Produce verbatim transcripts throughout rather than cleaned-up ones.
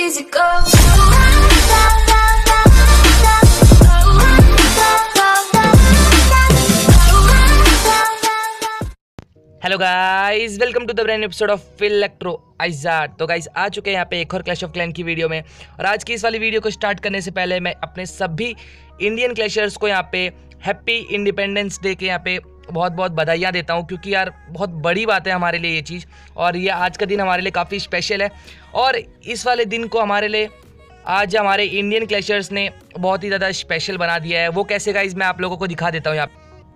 easy go. Hello guys, welcome to the brand episode of फिल इलेक्ट्रो आइजार्ड। तो गाइस आ चुके हैं यहाँ पे एक और क्लैश ऑफ क्लैन की वीडियो में। और आज की इस वाली वीडियो को स्टार्ट करने से पहले मैं अपने सभी इंडियन क्लैशर्स को यहाँ पे हैप्पी इंडिपेंडेंस डे के यहाँ पे बहुत बहुत बधाइयाँ देता हूँ, क्योंकि यार बहुत बड़ी बात है हमारे लिए ये चीज़। और ये आज का दिन हमारे लिए काफ़ी स्पेशल है और इस वाले दिन को हमारे लिए आज हमारे इंडियन क्लैशर्स ने बहुत ही ज़्यादा स्पेशल बना दिया है। वो कैसे गाइस मैं आप लोगों को दिखा देता हूँ यहाँ पे।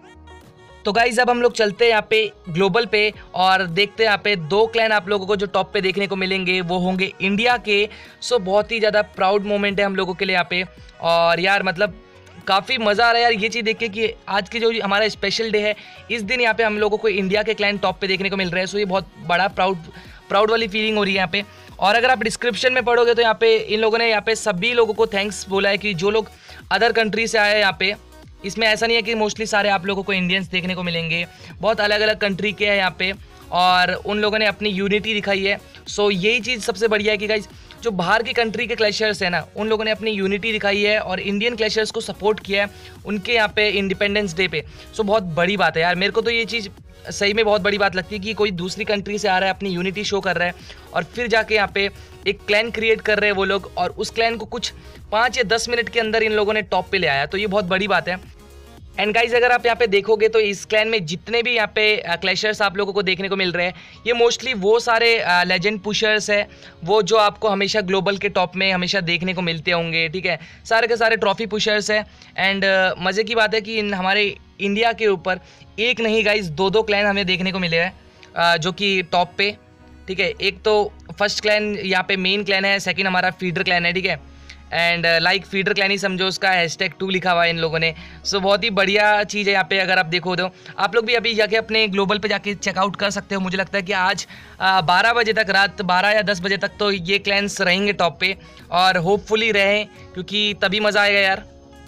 तो गाइज अब हम लोग चलते हैं यहाँ पे ग्लोबल पे और देखते हैं यहाँ पे दो क्लैन आप लोगों को जो टॉप पे देखने को मिलेंगे वो होंगे इंडिया के। सो बहुत ही ज़्यादा प्राउड मोमेंट है हम लोगों के लिए यहाँ पे। और यार मतलब काफ़ी मज़ा आ रहा है यार ये चीज़ देख के कि आज की जो हमारा स्पेशल डे है इस दिन यहाँ पे हम लोगों को इंडिया के क्लैन टॉप पे देखने को मिल रहे हैं। सो ये बहुत बड़ा प्राउड प्राउड वाली फीलिंग हो रही है यहाँ पे। और अगर आप डिस्क्रिप्शन में पढ़ोगे तो यहाँ पे इन लोगों ने यहाँ पे सभी लोगों को थैंक्स बोला है कि जो लोग अदर कंट्री से आए हैं यहाँ पे। इसमें ऐसा नहीं है कि मोस्टली सारे आप लोगों को इंडियंस देखने को मिलेंगे, बहुत अलग अलग कंट्री के हैं यहाँ पे और उन लोगों ने अपनी यूनिटी दिखाई है। सो यही चीज़ सबसे बढ़िया है कि गाइज जो बाहर की कंट्री के क्लैशर्स हैं ना उन लोगों ने अपनी यूनिटी दिखाई है और इंडियन क्लैशर्स को सपोर्ट किया है उनके यहाँ पे इंडिपेंडेंस डे पे। सो बहुत बड़ी बात है यार, मेरे को तो ये चीज़ सही में बहुत बड़ी बात लगती है कि कोई दूसरी कंट्री से आ रहा है, अपनी यूनिटी शो कर रहा है और फिर जाके यहाँ पे एक क्लैन क्रिएट कर रहे हैं वो लोग और उस क्लैन को कुछ पाँच या दस मिनट के अंदर इन लोगों ने टॉप पे ले आया। तो ये बहुत बड़ी बात है। एंड गाइज अगर आप यहाँ पे देखोगे तो इस क्लैन में जितने भी यहाँ पे क्लैशर्स आप लोगों को देखने को मिल रहे हैं ये मोस्टली वो सारे लेजेंड पुशर्स है वो जो आपको हमेशा ग्लोबल के टॉप में हमेशा देखने को मिलते होंगे। ठीक है, सारे के सारे ट्रॉफी पुशर्स है। एंड मज़े की बात है कि इन हमारे इंडिया के ऊपर एक नहीं गाइज दो दो क्लैन हमें देखने को मिले हैं जो कि टॉप पे। ठीक है, एक तो फर्स्ट क्लैन यहाँ पे मेन क्लैन है, सेकेंड हमारा फीडर क्लैन है। ठीक है, एंड लाइक फीडर क्लैन ही समझो, उसका हैशटैग टू लिखा हुआ है इन लोगों ने। सो so, बहुत ही बढ़िया चीज़ है यहाँ पे। अगर आप देखो तो आप लोग भी अभी जाके अपने ग्लोबल पे जाके चेकआउट कर सकते हो। मुझे लगता है कि आज बारह बजे तक, रात बारह या दस बजे तक तो ये क्लैन्स रहेंगे टॉप पे और होपफुली रहें क्योंकि तभी मज़ा आएगा यार।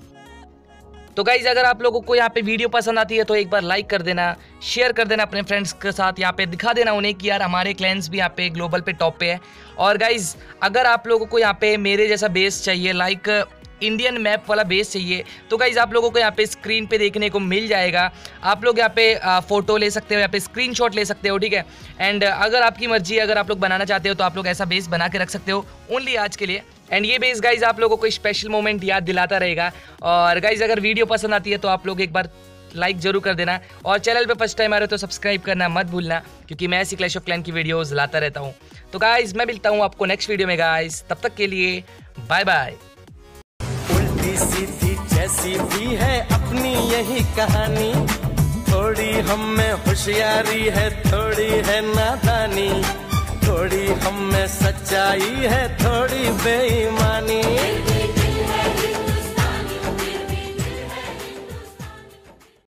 तो गाइज अगर आप लोगों को यहाँ पे वीडियो पसंद आती है तो एक बार लाइक कर देना, शेयर कर देना अपने फ्रेंड्स के साथ, यहाँ पे दिखा देना उन्हें कि यार हमारे क्लैन्स भी यहाँ पे ग्लोबल पे टॉप पे है। और गाइज अगर आप लोगों को यहाँ पे मेरे जैसा बेस चाहिए, लाइक इंडियन मैप वाला बेस चाहिए, तो गाइज आप लोगों को यहाँ पे स्क्रीन पे देखने को मिल जाएगा। आप लोग यहाँ पे फोटो ले सकते हो, यहाँ पे स्क्रीनशॉट ले सकते हो। ठीक है, एंड अगर आपकी मर्जी, अगर आप लोग बनाना चाहते हो तो आप लोग ऐसा बेस बना के रख सकते हो ओनली आज के लिए। एंड ये बेस गाइज आप लोगों को स्पेशल मोमेंट याद दिलाता रहेगा। और गाइज अगर वीडियो पसंद आती है तो आप लोग एक बार लाइक जरूर कर देना और चैनल पे फर्स्ट टाइम आ रहे हो तो सब्सक्राइब करना मत भूलना, क्योंकि मैं ऐसी क्लैश ऑफ क्लैन की वीडियोस लाता रहता हूँ। तो गाइज मैं मिलता हूँ आपको नेक्स्ट वीडियो में गाइज, तब तक के लिए बाय बाय। उल्टी सीधी जैसी भी है अपनी यही कहानी, थोड़ी हम में होशियारी है, थोड़ी है नादानी, थोड़ी हम में सच्चाई है, थोड़ी बेईमानी।